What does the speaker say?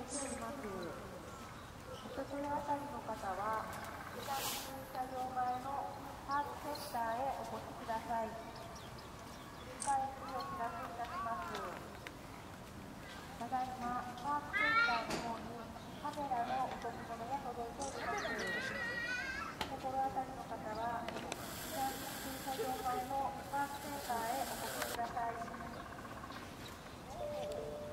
ております。お心当たりの方は、南駐車場前のパークセンターへお越しください。迎えにお知らせいたします。ただいま、パークセンターの方にカメラのお取り物が届いております。お心当たりの方は、南駐車場前のパークセンターへお越しください。